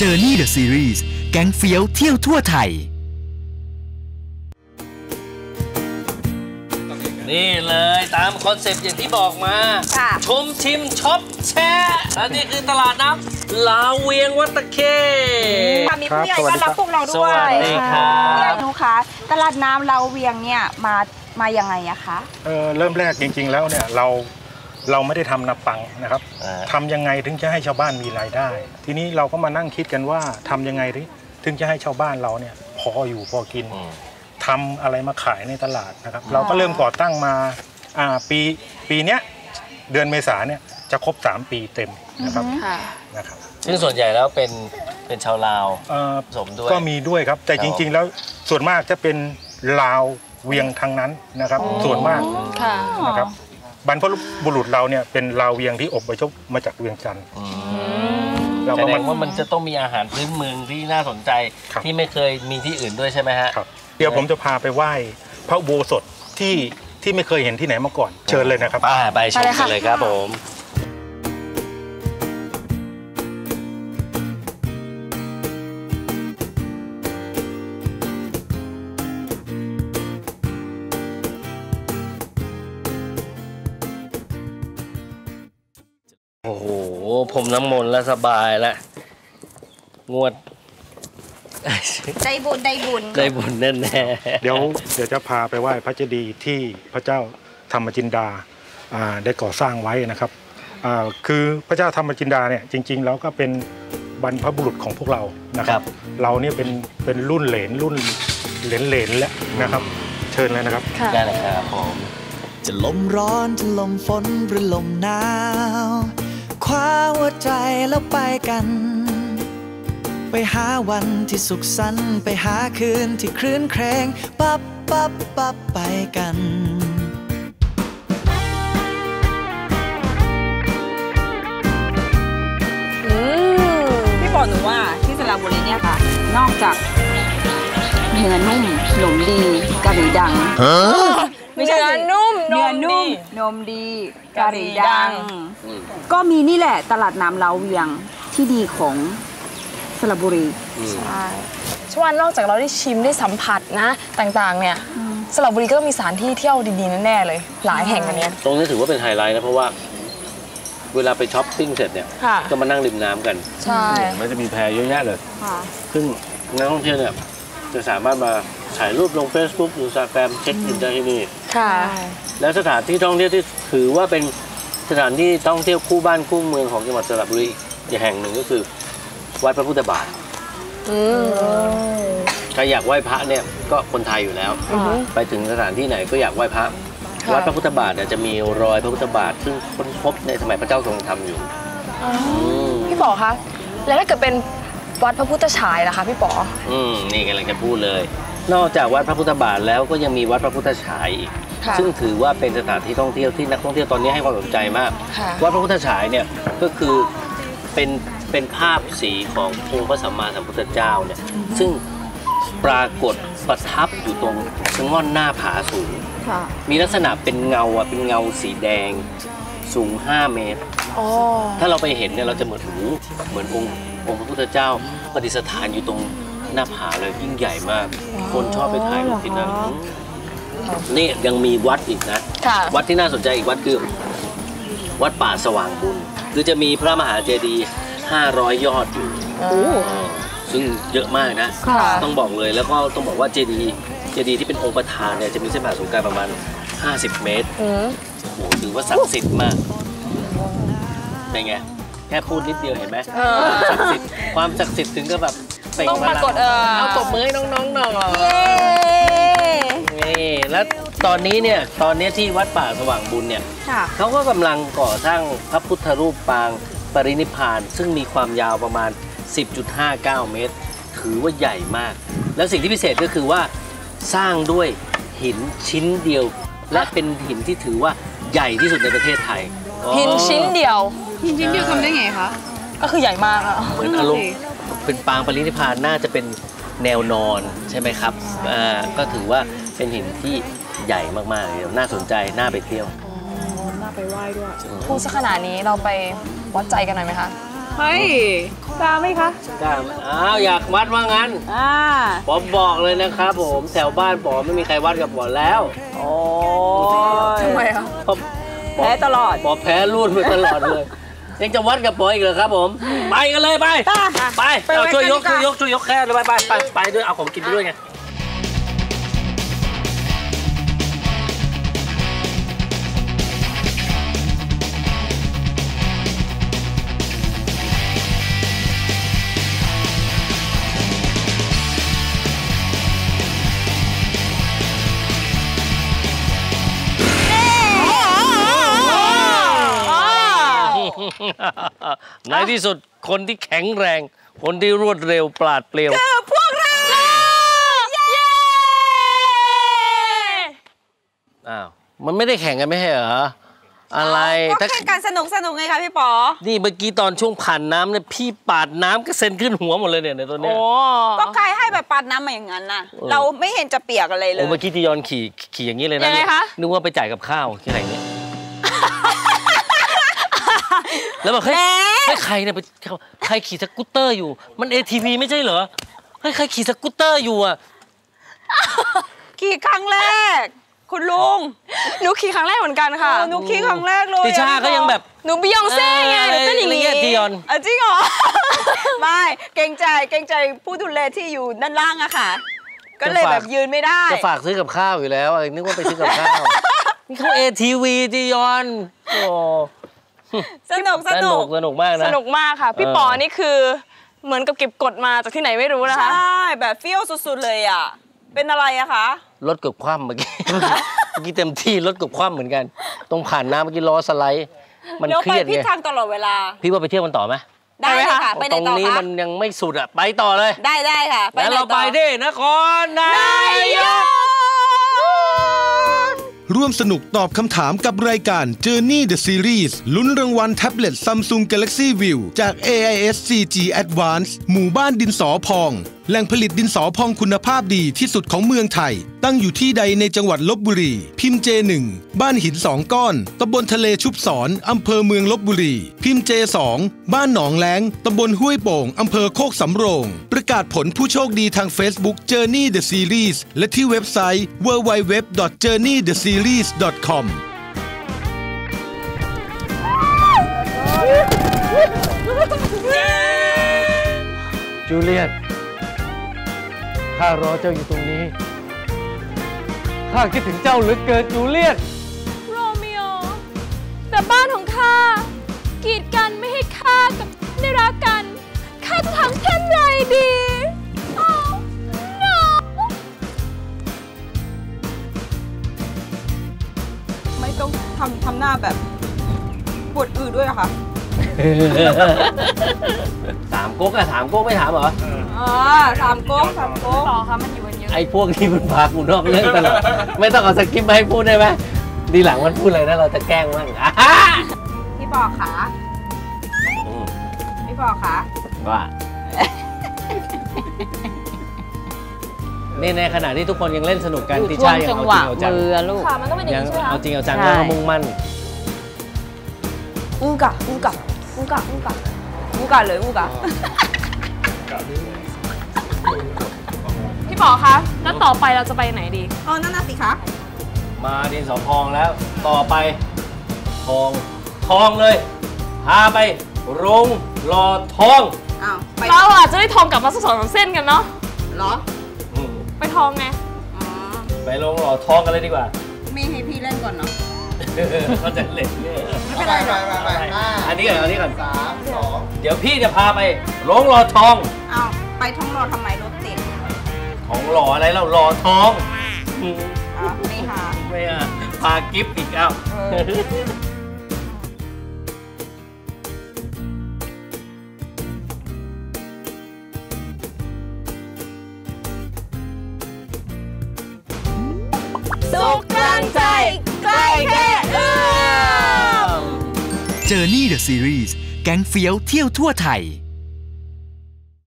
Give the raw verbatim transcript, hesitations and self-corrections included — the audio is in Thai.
Journey the Series แก๊งเฟี้ยวเที่ยวทั่วไทยนี่เลยตามคอนเซปต์อย่างที่บอกมาชมชิมช็อปแชร์และนี่คือตลาดน้ำลาวเวียงวัดตะเข้มีผู้ใหญ่ต้อนรับพวกเราด้วยสวัสดีครับผู้ใหญ่นุคะตลาดน้ำลาวเวียงเนี่ยมามายังไงอะคะเออเริ่มแรกจริงๆแล้วเนี่ยเราเราไม่ได้ทำนาปังนะครับทำยังไงถึงจะให้ชาวบ้านมีรายได้ทีนี้เราก็มานั่งคิดกันว่าทำยังไงถึงจะให้ชาวบ้านเราเนี่ยพออยู่พอกินทำอะไรมาขายในตลาดนะครับเราก็เริ่มก่อตั้งมาอ่าปีปีเนี้ยเดือนเมษาเนี่ยจะครบสามปีเต็มนะครับนะครับซึ่งส่วนใหญ่แล้วเป็นเป็นชาวลาวผสมด้วยก็มีด้วยครับแต่จริงๆแล้วส่วนมากจะเป็นลาวเวียงทางนั้นนะครับส่วนมากนะครับบรรพบุรุษเราเนี่ยเป็นลาวเวียงที่อพยพมาจากเวียงจันทร์แสดงว่ามันจะต้องมีอาหารพื้นเมืองที่น่าสนใจที่ไม่เคยมีที่อื่นด้วยใช่ไหมฮะเดี๋ยวผมจะพาไปไหว้พระอุโบสถที่ที่ไม่เคยเห็นที่ไหนมาก่อนเชิญเลยนะครับไปชมกันเลยครับผมโอ้โหผมน้ำมนต์แล้วสบายแล้วงวดได้บุญได้บุญได้บุญแน่แน่เดี๋ยวเดี๋ยวจะพาไปไหว้พระเจดีย์ที่พระเจ้าธรรมจินดาได้ก่อสร้างไว้นะครับคือพระเจ้าธรรมจินดาเนี่ยจริงๆแล้วก็เป็นบรรพบุรุษของพวกเรานะครับเราเนี่ยเป็นเป็นรุ่นเหลนรุ่นเหลนเหลนแล้วนะครับเชิญเลยนะครับได้เลยครับผมจะลมร้อนจะลมฝนหรือลมหนาวคว้าหัวใจแล้วไปกันไปหาวันที่สุขสันต์ไปหาคืนที่คลื่นเครงปั๊บปั๊บปั๊บไปกันพี่บอกหนูว่าที่สระบุรีเนี่ยค่ะนอกจากเนื้อนุ่มหนมดีกะหรี่ดังเนื้อนุ่มเนื้อนุ่มนมดีกะหรี่ดังก็มีนี่แหละตลาดน้ำลาวเวียงที่ดีของสระบุรีใช่ช่วงนอกจากเราได้ชิมได้สัมผัสนะต่างๆเนี่ยสระบุรีก็มีสถานที่เที่ยวดีๆแน่ๆเลยหลายแห่งอันนี้ตรงนี้ถือว่าเป็นไฮไลท์นะเพราะว่าเวลาไปช้อปปิ้งเสร็จเนี่ยก็มานั่งริมน้ำกันใช่มันจะมีแพเยอะแยะเลยซึ่งนักท่องเที่ยวเนี่ยจะสามารถมาถ่ายรูปลง Facebook หรือ Instagram เช็คอินได้ที่นี่ค่ะแล้วสถานที่ท่องเที่ยวที่ถือว่าเป็นสถานที่ท่องเที่ยวคู่บ้านคู่เมืองของจังหวัดสระบุรีอีกแห่งหนึ่งก็คือวัดพระพุทธบาทใครอยากไหว้พระเนี่ยก็คนไทยอยู่แล้วไปถึงสถานที่ไหนก็อยากไหว้พระวัดพระพุทธบาทเนี่ยจะมีรอยพระพุทธบาทซึ่งค้นพบในสมัยพระเจ้าทรงธรรมอยู่พี่ป๋อคะแล้วถ้าเกิดเป็นวัดพระพุทธฉายล่ะคะพี่ป๋ออืมนี่กำลังจะพูดเลยนอกจากวัดพระพุทธบาทแล้วก็ยังมีวัดพระพุทธฉายอีกซึ่งถือว่าเป็นสถานที่ท่องเที่ยวที่นักท่องเที่ยวตอนนี้ให้ความสนใจมากวัดพระพุทธฉายเนี่ยก็คือเป็นเป็นภาพสีขององค์พระสัมมาสัมพุทธเจ้าเนี่ยซึ่งปรากฏประทับอยู่ตรงชะง่อนหน้าผาสูงมีลักษณะเป็นเงาอ่ะเป็นเงาสีแดงสูงห้าเมตรถ้าเราไปเห็นเนี่ยเราจะเหมือนหูเหมือนองค์องค์พระพุทธเจ้าประดิษฐานอยู่ตรงหน้าผาเลยยิ่งใหญ่มากคนชอบไปถ่ายรูปที่นั่นนี่ยังมีวัดอีกนะวัดที่น่าสนใจอีกวัดคือวัดป่าสว่างบุญคือจะมีพระมหาเจดีย์ห้าร้อยยอดอยู่ซึ่งเยอะมากนะต้องบอกเลยแล้วก็ต้องบอกว่าเจดีย์เจดีย์ที่เป็นองค์ประธานเนี่ยจะมีเส้นผ่าศูนย์กลางประมาณห้าสิบเมตรโอ้โหถือว่าศักดิ์สิทธิ์มากเป็นไงแค่พูดนิดเดียวเห็นไหมศักดิ์สิทธิ์ความศักดิ์สิทธิ์ถึงก็แบบต้องปรากฏเอาตบมือให้น้องๆหน่อยนี่แล้วตอนนี้เนี่ยตอนนี้ที่วัดป่าสว่างบุญเนี่ยเขาก็กำลังก่อสร้างพระพุทธรูปปางปรินิพพานซึ่งมีความยาวประมาณ สิบจุดห้าเก้า เมตรถือว่าใหญ่มากและสิ่งที่พิเศษก็คือว่าสร้างด้วยหินชิ้นเดียวและเป็นหินที่ถือว่าใหญ่ที่สุดในประเทศไทยหินชิ้นเดียวหินชิ้นเดียวทำได้ไงคะก็คือใหญ่มากอะเหมือนอารมณ์เป็นปางปรินิพพานน่าจะเป็นแนวนอนใช่ไหมครับอ่าก็ถือว่าเป็นหินที่ใหญ่มากๆเลยน่าสนใจน่าไปเที่ยวน่าไปไหว้ด้วยพูดซะขนาดนี้เราไปวัดใจกันหน่อยไหมคะเฮ้ยกล้าไหมคะกล้าอ้าวอยากวัดว่างั้นอ่าป๋อบอกเลยนะครับผมแถวบ้านป๋อไม่มีใครวัดกับป๋อแล้วโอ้ทำไมอ่ะแพ้ตลอดป๋อแพ้รุ่นไปตลอดเลยยังจะวัดกับป๋ออีกเหรอครับผมไปกันเลยไปไปเอาช่วยยกช่วยยกช่วยยกแค่เลยไปไปไปไปด้วยเอาของกินไปด้วยไงในที่สุดคนที่แข็งแรงคนที่รวดเร็วปราดเปรียวคือพวกเราเย้อ้าวมันไม่ได้แข่งกันไม่ใช่เหรออะไรก็แข่งกันสนุกสนุกไงคะพี่ป๋อนี่เมื่อกี้ตอนช่วงผ่านน้ำเนี่ยพี่ปาดน้ำก็เซ็นขึ้นหัวหมดเลยเนี่ยในตัวเนี้ยก็ใครให้แบบปาดน้ำมาอย่างนั้นน่ะเราไม่เห็นจะเปียกอะไรเลยโอ้เมื่อกี้จียอนขี่ขี่อย่างนี้เลยนะนึกว่าไปจ่ายกับข้าวที่ไหนเนี่ยแล้วบอกเฮ้ยใครเนี่ยไปใครขี่สกูตเตอร์อยู่มัน เอ ที วี ไม่ใช่เหรอเฮ้ยใครขี่สกูตเตอร์อยู่อ่ะขี่ครั้งแรกคุณลุงหนูขี่ครั้งแรกเหมือนกันค่ะหนูขี่ครั้งแรกเลยติชาก็ยังแบบหนูบิยองเซ่ไงหนูเต้นอย่างนี้จียอนจริงเหรอไม่เกรงใจเกรงใจผู้ดูแลที่อยู่ด้านล่างอะค่ะก็เลยแบบยืนไม่ได้จะฝากซื้อกับข้าวอยู่แล้วนึกว่าไปซื้อกับข้าวนี่เขา เอ ที วี จียอนโอ้สนุกสนุกสนุกมากนะสนุกมากค่ะพี่ป๋อนี่คือเหมือนกับเก็บกดมาจากที่ไหนไม่รู้นะคะใช่แบบเฟี้ยวสุดๆเลยอ่ะเป็นอะไรอะคะรถเกือบคว่ำเมื่อกี้เมื่อกี้เต็มที่รถเกือบคว่ำเหมือนกันตรงผ่านน้ำเมื่อกี้ล้อสไลด์มันเครียดไงพี่ทางตลอดเวลาพี่ว่าไปเที่ยวมันต่อไหมได้เลยค่ะไปตรงนี้มันยังไม่สุดอ่ะไปต่อเลยได้ได้ค่ะแล้วเราไปที่นครนายกร่วมสนุกตอบคำถามกับรายการ Journey the Series ลุ้นรางวัลแท็บเล็ต Samsung Galaxy View จาก เอ ไอ เอส ซี จี Advance หมู่บ้านดินสอพองแหล่งผลิตดินสอพองคุณภาพดีที่สุดของเมืองไทยตั้งอยู่ที่ใดในจังหวัดลพบุรีพิมพ์ เจ หนึ่ง บ้านหินสองก้อนตำบลทะเลชุบศรอำเภอเมืองลพบุรีพิมพ์ เจ สอง บ้านหนองแล้งตำบลห้วยโป่งอำเภอโคกสำโรงประกาศผลผู้โชคดีทาง Facebook Journey the Series และที่เว็บไซต์ ดับเบิลยู ดับเบิลยู ดับเบิลยู ดอท เจอร์นี่เดอะซีรีส์ ดอท คอมจูเลียตข้ารอเจ้าอยู่ตรงนี้ข้าคิดถึงเจ้าเหลือเกินจูเลียตโรมิโอแต่บ้านของข้ากีดกันไม่ให้ข้ากับได้รักกันข้าจะทำเช่นไรดีไม่ต้องทำทำหน้าแบบปวดอืดด้วยอะค่ะสามก๊กอะสามก๊กไม่ถามเหรออ๋อสามก๊กสามก๊กต่อค่ะมันอยู่กันเยอะไอ้พวกที่มันพากูนอกเรื่องตลอดไม่ต้องเอาสคริปต์มาให้พูดได้ไหมดีหลังมันพูดเลยนะเราจะแกล้งมั่งพี่ปอขาพี่ปอขาว่านี่ในขณะที่ทุกคนยังเล่นสนุกกันที่ชายยังเอาจริงเอาจังค่ะมันต้องเป็นอย่างนี้ใช่ไหมเอาจริงเอาจังแล้วมุ่งมั่นอูกะอูกะอูกะอูกะอูกะเลยอูกะพี่ป๋อคะแล้วต่อไปเราจะไปไหนดีอ๋อนั่นน่ะสิคะมาดินสอพองแล้วต่อไปทองทองเลยพาไปโรงหล่อทองเราอาจจะได้ทองกลับมาสักสองสามเส้นกันเนาะเหรอไปทองไงไปโรงหล่อทองกันเลยดีกว่าไม่ให้พี่เล่นก่อนเนาะเขาจะเล่นไม่เป็นไรหรอกอันนี้ก่อนอันนี้ก่อนสามสองเดี๋ยวพี่จะพาไปโรงหล่อทองอ้าวไปทองหล่อทำไมรถติดทองหล่ออะไรเราหล่อทองอ๋อไม่หาไม่หาพากิฟต์อีกแล้วสุขกลางใจใกล้แค่เอื้อม Journey the Series แก๊งเฟี้ยวเที่ยวทั่วไทย